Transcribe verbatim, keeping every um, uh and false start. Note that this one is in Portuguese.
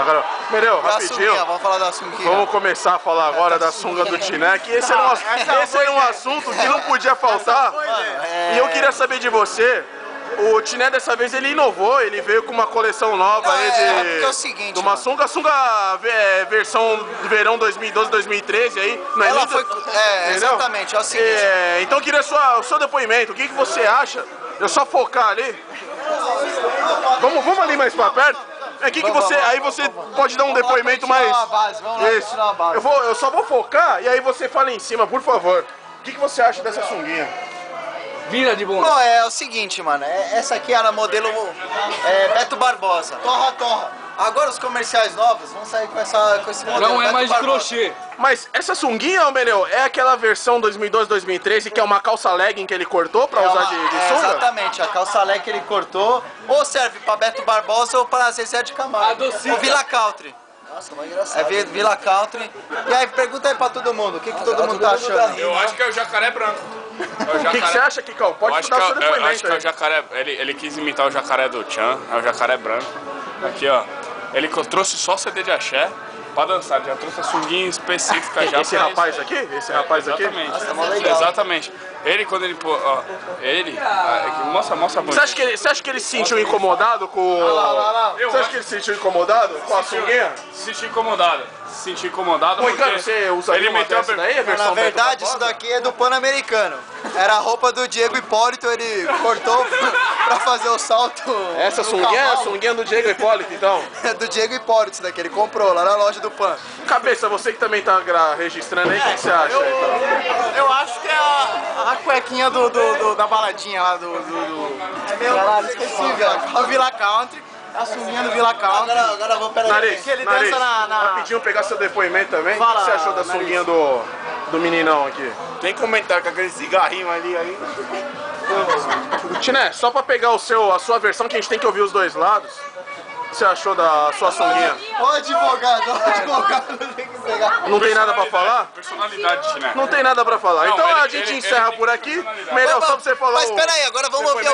Agora, Mereu, rapidinho. Vamos falar da sunguinha. Vamos começar a falar agora da sunga do Tiné, que esse era um, esse era um assunto que não podia faltar. E eu queria saber de você. O Tiné dessa vez ele inovou, ele veio com uma coleção nova não, aí de, é, é, é o seguinte, de uma mano. sunga, sunga é, versão de verão dois mil e doze, dois mil e treze aí, não é Ela linda? foi, é, Entendeu? exatamente, é o seguinte. É, então eu queria sua, o seu depoimento, o que, que você acha? Eu só focar ali. Vamos, vamos ali mais pra perto? É, que que você, aí você pode dar um depoimento mais... Vamos lá, Isso. uma base. Eu, vou, eu só vou focar e aí você fala em cima, por favor. O que, que você acha dessa sunguinha? Vira de bunda. Bom, é o seguinte, mano, é, essa aqui era modelo é, Beto Barbosa. Torra, torra. Agora os comerciais novos vão sair com, essa, com esse modelo. Não é Beto mais de Barbosa. crochê. Mas essa sunguinha, ô Meneu, é aquela versão dois mil e doze, dois mil e treze que é uma calça legging que ele cortou pra É usar uma- de, de é, sunga? exatamente, a calça leque que ele cortou, ou serve pra Beto Barbosa ou pra Zezé de Camargo. Adocica. Ou Vila Country. Nossa, mas engraçado. É Vi- Vila Country. E aí, pergunta aí pra todo mundo, o que, que todo mundo tá achando? Eu acho que é o jacaré branco. É o O que, que jacaré- você acha, Kikão? Eu Pode acho dar que o é, seu eu- eu depoimento acho que é o aí. jacaré. Ele, ele quis imitar o jacaré do Tchan, é o jacaré branco. Aqui, ó. Ele co- trouxe só C D de axé pra dançar, já trouxe a sunguinha específica já Esse pra rapaz isso. aqui? Esse rapaz aqui? Exatamente. Nossa, tá mó legal. Exatamente. Ele, quando ele pô, ó, ele. ah, é que- Mostra, mostra a Você acha, que ele, você acha que ele se sentiu incomodado com... lá, lá, lá. Você acha que ele se sentiu incomodado com a sunguinha? Se sentiu incomodado. Se sentiu incomodado Pô, porque cara, você usaria ele uma meteu a dessa per- daí, a versão Na verdade, Beto isso Barbosa? daqui é do Pan-Americano. Era a roupa do Diego Hipólito, ele cortou pra fazer o salto. Essa no sunguinha é a cavalo. sunguinha do Diego Hipólito, então. É do Diego Hipólito, isso daqui, ele comprou lá na loja do Pan. Cabeça, você que também tá gra- registrando aí, o que, que você acha? aí, então? Eu acho que é a, a cuequinha do, do- do- da baladinha lá do. do, do... É meu, caralho, esqueci, velho. do Vila Country. A sunguinha do Vila Country. Agora, agora eu vou, peraí. Nariz, que ele Nariz, dança na- na- rapidinho pegar seu depoimento também. Fala, o que você achou da Nariz. sunguinha do, do meninão aqui? Tem comentário com aquele cigarrinho ali aí. Tiné, só pra pegar o seu, a sua versão, que a gente tem que ouvir os dois lados. O que você achou da sua sunguinha? Ô advogado, ô advogado, tem que pegar. Não tem nada pra falar? Personalidade, né? Não tem nada pra falar. Não, então ele- a gente ele- encerra ele por tem aqui. personalidade. Melhor só pra você falar Mas o... peraí, agora vamos ouvir a